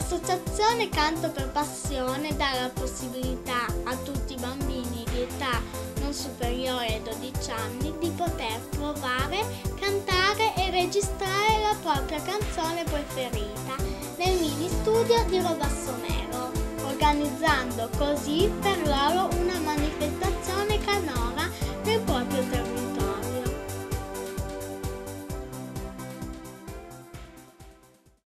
L'associazione Canto per Passione dà la possibilità a tutti i bambini di età non superiore ai 12 anni di poter provare, cantare e registrare la propria canzone preferita nel mini studio di Robassonero, organizzando così per loro una manifestazione